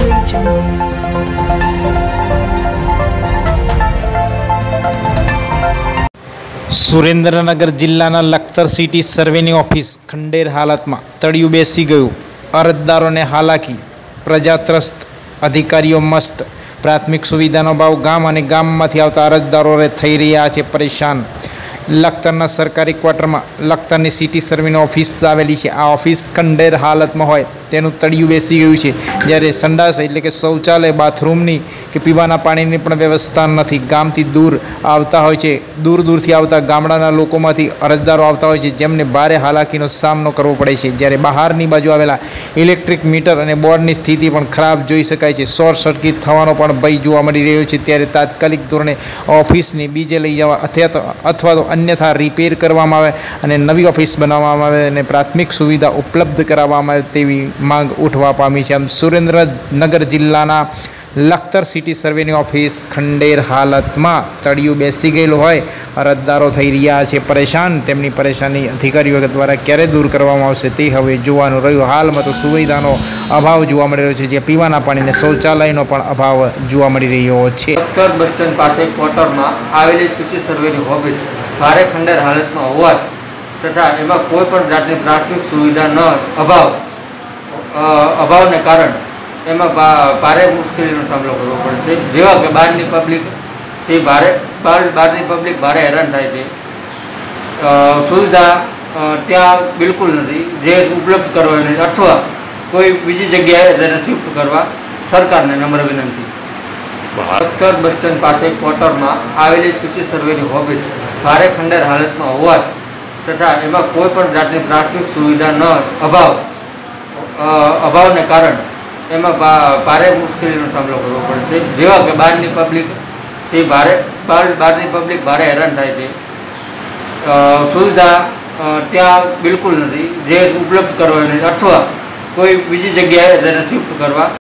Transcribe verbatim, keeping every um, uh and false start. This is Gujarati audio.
સુરેન્દ્રનગર જિલ્લાના લખતર સિટી સર્વેની ઓફિસ ખંડેર હાલતમાં તળિયું બેસી ગયું. અરજદારોને હાલાકી, પ્રજા ત્રસ્ત, અધિકારીઓ મસ્ત. પ્રાથમિક સુવિધાનો ભાવ ગામ અને ગામમાંથી આવતા અરજદારો થઈ રહ્યા છે પરેશાન. લખતરના સરકારી ક્વાર્ટરમાં લખતરની સિટી સર્વેની ઓફિસ આવેલી છે. આ ઓફિસ ખંડેર હાલતમાં હોય તેનું તળિયું બેસી ગયું છે. જ્યારે સંડાસ એટલે કે શૌચાલય, બાથરૂમની કે પીવાના પાણીની પણ વ્યવસ્થા નથી. ગામથી દૂર આવતા હોય છે, દૂર દૂરથી આવતા ગામડાના લોકોમાંથી અરજદારો આવતા હોય છે, જેમને ભારે હાલાકીનો સામનો કરવો પડે છે. જ્યારે બહારની બાજુ આવેલા ઇલેક્ટ્રિક મીટર અને બોર્ડની સ્થિતિ પણ ખરાબ જોઈ શકાય છે. શોર્ટ સર્કિટ થવાનો પણ ભય જોવા મળી રહ્યો છે. ત્યારે તાત્કાલિક ધોરણે ઓફિસને બીજે લઈ જવા અથવા તો અન્યથા રિપેર કરવામાં આવે અને નવી ઓફિસ બનાવવામાં આવે અને પ્રાથમિક સુવિધા ઉપલબ્ધ કરાવવામાં આવે તેવી માંગ ઉઠવા પામી છે. આમ સુરેન્દ્રનગર જિલ્લાના લખતર સિટી સર્વેની ઓફિસ ખંડેર હાલતમાં તળિયું બેસી ગયેલું હોય અરજદારો થઈ રહ્યા છે પરેશાન. તેમની પરેશાની અધિકારીઓ દ્વારા ક્યારે દૂર કરવામાં આવશે તે હવે જોવાનું રહ્યું. હાલમાં તો સુવિધાનો અભાવ જોવા મળી રહ્યો છે, જે પીવાના પાણીને શૌચાલયનો પણ અભાવ જોવા મળી રહ્યો છે. લખતર બસ સ્ટેન્ડ પાસે ક્વાર્ટરમાં આવેલી સિટી સર્વેની ઓફિસ ભારે ખંડેર હાલતમાં હોવાથી તથા એમાં કોઈ પણ જાતની પ્રાથમિક સુવિધા ન અભાવ અભાવને કારણે એમાં ભારે મુશ્કેલીનો સામનો કરવો પડે છે. જેવા કે બહારની પબ્લિકથી ભારે બહારની પબ્લિક ભારે હેરાન થાય છે. સુવિધા ત્યાં બિલકુલ નથી, જે ઉપલબ્ધ કરવાની અથવા કોઈ બીજી જગ્યાએ તેને શિફ્ટ કરવા સરકારને નમ્ર વિનંતી. લખતર બસ સ્ટેન્ડ પાસે ક્વાર્ટરમાં આવેલી સિટી સર્વેની ઓફિસ ભારે ખંડેર હાલતમાં હોવાથી તથા એમાં કોઈ પણ જાતની પ્રાથમિક સુવિધા ન અભાવ અભાવને કારણે એમાં ભારે મુશ્કેલીનો સામનો કરવો પડે છે. જેવા કે બહારની પબ્લિકથી ભારે બહારની પબ્લિક ભારે હેરાન થાય છે. સુવિધા ત્યાં બિલકુલ નથી, જે ઉપલબ્ધ કરવાની અથવા કોઈ બીજી જગ્યાએ તેને શિફ્ટ કરવા